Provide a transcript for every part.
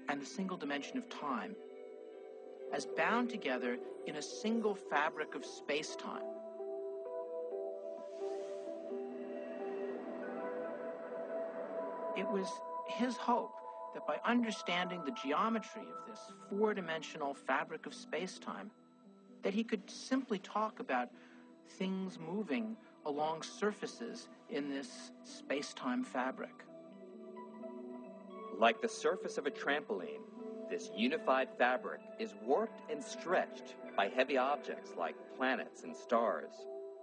and the single dimension of time as bound together in a single fabric of space-time. It was his hope that by understanding the geometry of this four-dimensional fabric of space-time, that he could simply talk about things moving along surfaces in this space-time fabric. Like the surface of a trampoline, this unified fabric is warped and stretched by heavy objects like planets and stars.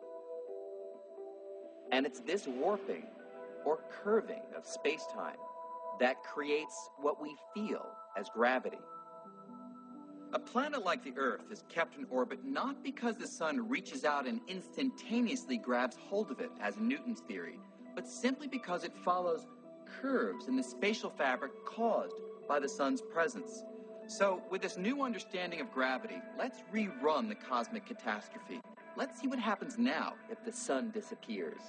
And it's this warping or curving of space-time that creates what we feel as gravity. A planet like the Earth is kept in orbit not because the sun reaches out and instantaneously grabs hold of it, as in Newton's theory, but simply because it follows curves in the spatial fabric caused by the sun's presence. So, with this new understanding of gravity, let's rerun the cosmic catastrophe. Let's see what happens now if the sun disappears.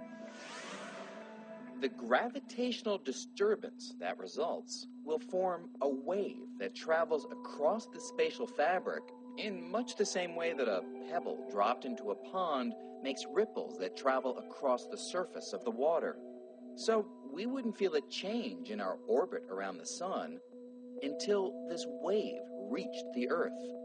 The gravitational disturbance that results will form a wave that travels across the spatial fabric in much the same way that a pebble dropped into a pond makes ripples that travel across the surface of the water. So we wouldn't feel a change in our orbit around the sun until this wave reached the Earth.